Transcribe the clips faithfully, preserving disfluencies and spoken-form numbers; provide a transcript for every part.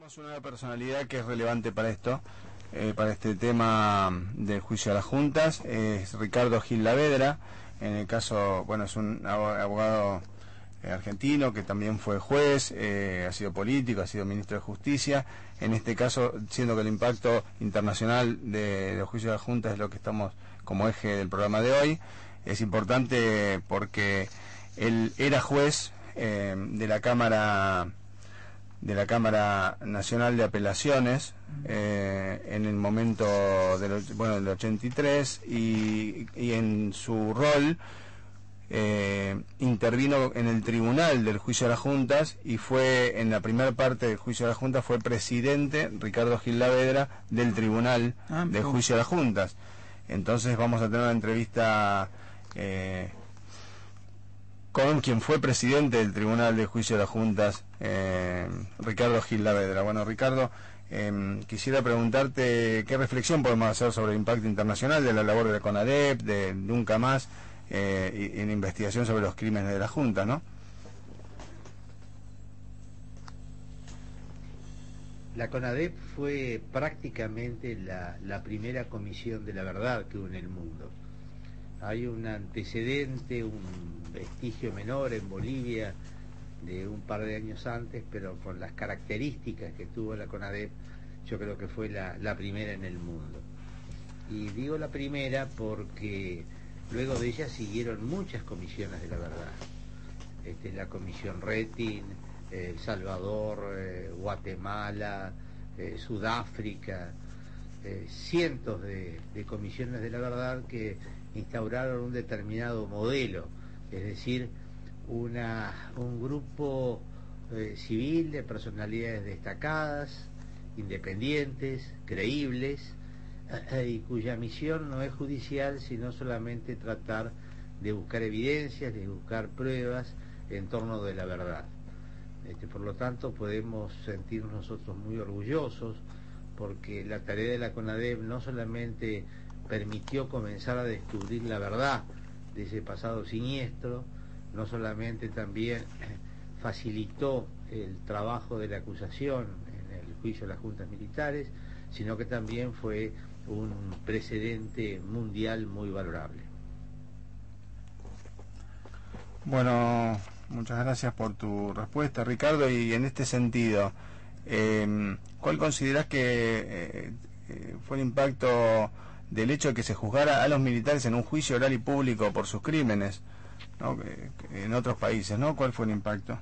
Tenemos una personalidad que es relevante para esto, eh, para este tema del juicio a las juntas, es Ricardo Gil Lavedra. En el caso, bueno, es un abogado eh, argentino que también fue juez, eh, ha sido político, ha sido ministro de Justicia. En este caso, siendo que el impacto internacional de, de los juicios a las juntas es lo que estamos como eje del programa de hoy, es importante porque él era juez eh, de la Cámara de la Cámara Nacional de Apelaciones eh, en el momento del, bueno, del ochenta y tres y, y en su rol eh, intervino en el tribunal del juicio a las juntas y fue en la primera parte del juicio a las juntas fue presidente Ricardo Gil Lavedra del tribunal ah, del juicio a las juntas. Entonces vamos a tener una entrevista eh, con quien fue presidente del Tribunal de Juicio de las Juntas, eh, Ricardo Gil Lavedra. Bueno, Ricardo, eh, quisiera preguntarte qué reflexión podemos hacer sobre el impacto internacional de la labor de la CONADEP, de Nunca Más, eh, y, en investigación sobre los crímenes de la Junta, ¿no? La CONADEP fue prácticamente la, la primera comisión de la verdad que hubo en el mundo. Hay un antecedente, un vestigio menor en Bolivia de un par de años antes, pero con las características que tuvo la CONADEP, yo creo que fue la, la primera en el mundo. Y digo la primera porque luego de ella siguieron muchas comisiones de la verdad. Este, la comisión Retin, eh, El Salvador, eh, Guatemala, eh, Sudáfrica, eh, cientos de, de comisiones de la verdad que instauraron un determinado modelo, es decir, una, un grupo eh, civil de personalidades destacadas, independientes, creíbles, eh, y cuya misión no es judicial, sino solamente tratar de buscar evidencias, de buscar pruebas en torno de la verdad. Este, por lo tanto, podemos sentirnos nosotros muy orgullosos, porque la tarea de la CONADEP no solamente permitió comenzar a descubrir la verdad de ese pasado siniestro, no solamente también facilitó el trabajo de la acusación en el juicio de las juntas militares, sino que también fue un precedente mundial muy valorable. Bueno, muchas gracias por tu respuesta, Ricardo, y en este sentido, eh, ¿cuál considerás que eh, fue el impacto del hecho de que se juzgara a los militares en un juicio oral y público por sus crímenes, ¿no? que, que en otros países, ¿no? ¿Cuál fue el impacto?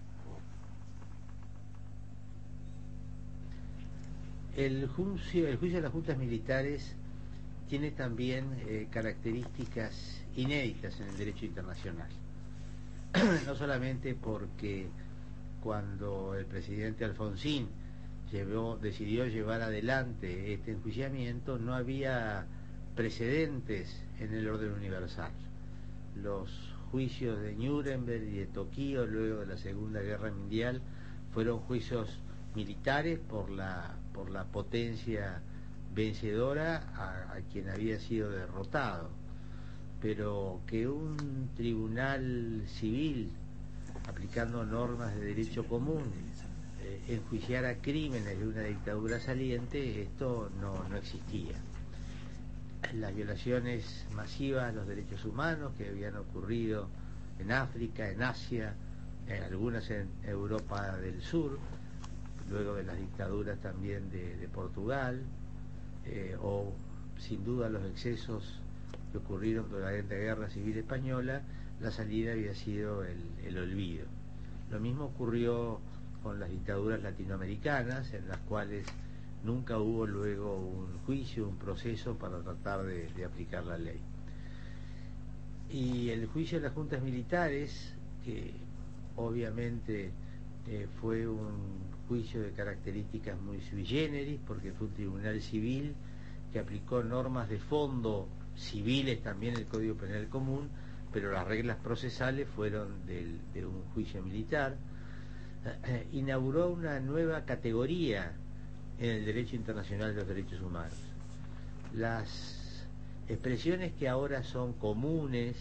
El juicio, el juicio de las juntas militares tiene también eh, características inéditas en el derecho internacional. No solamente porque cuando el presidente Alfonsín llevó, decidió llevar adelante este enjuiciamiento, no había precedentes en el orden universal. Los juicios de Nuremberg y de Tokio luego de la Segunda Guerra Mundial fueron juicios militares por la, por la potencia vencedora a, a quien había sido derrotado, pero que un tribunal civil, aplicando normas de derecho común, eh, enjuiciara crímenes de una dictadura saliente, esto no, no existía. Las violaciones masivas a los derechos humanos que habían ocurrido en África, en Asia, en algunas en Europa del Sur, luego de las dictaduras también de, de Portugal, eh, o sin duda los excesos que ocurrieron durante la Guerra Civil Española, la salida había sido el, el olvido. Lo mismo ocurrió con las dictaduras latinoamericanas, en las cuales nunca hubo luego un juicio, un proceso para tratar de, de aplicar la ley. Y el juicio de las juntas militares, que obviamente eh, fue un juicio de características muy sui generis, porque fue un tribunal civil que aplicó normas de fondo civiles también el Código Penal Común, pero las reglas procesales fueron del, de un juicio militar. Eh, inauguró una nueva categoría en el derecho internacional de los derechos humanos. Las expresiones que ahora son comunes,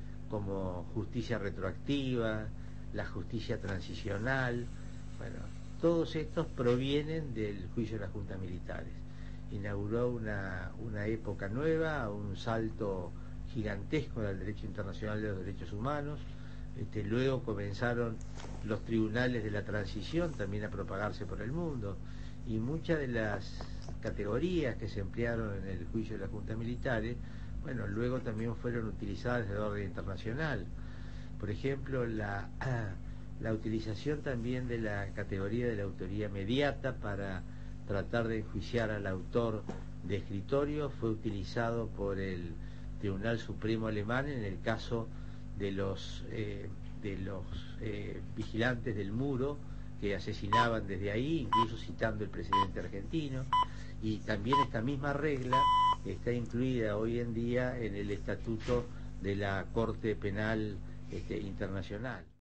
como justicia retroactiva, la justicia transicional, bueno, todos estos provienen del juicio de las juntas militares. Inauguró una, una época nueva, un salto gigantesco del derecho internacional de los derechos humanos. Este, luego comenzaron los tribunales de la transición también a propagarse por el mundo, y muchas de las categorías que se emplearon en el juicio de las juntas militares, bueno, luego también fueron utilizadas en el orden internacional. Por ejemplo, la, la utilización también de la categoría de la autoría mediata para tratar de enjuiciar al autor de escritorio fue utilizado por el Tribunal Supremo alemán en el caso de los eh, de los eh, vigilantes del muro que asesinaban desde ahí, incluso citando el presidente argentino. Y también esta misma regla está incluida hoy en día en el estatuto de la Corte Penal este, Internacional.